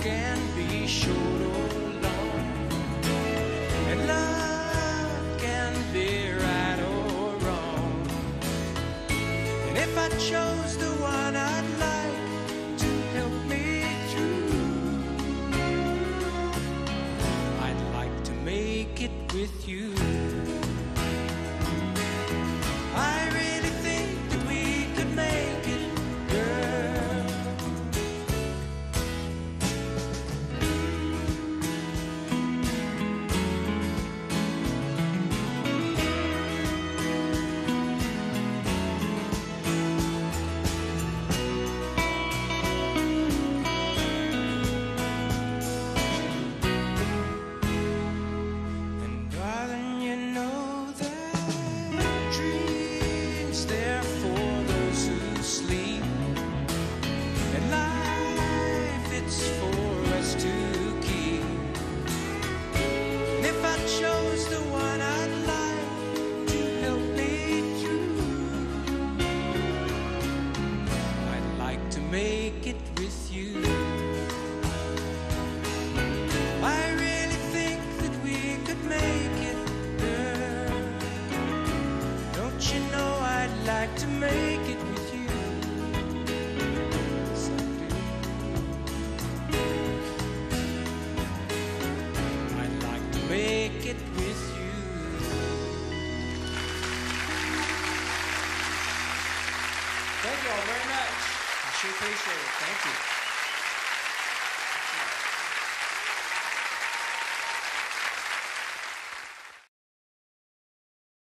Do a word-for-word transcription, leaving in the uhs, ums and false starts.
can be short or long, and love can be right or wrong. And if I chose the one I'd like to help me through, I'd like to make it with you. I really think that we could make it, girl. And darling, you know that dreams they're for those who sleep, and life it's for us to keep. And if I chose the one I'd like to help me through, I'd like to make it with you. I really think that we could make it, girl. Don't you know I'd like to make it with you? Yes, I do. I'd like to make it with you. Thank you all very much. I sure appreciate it. Thank you.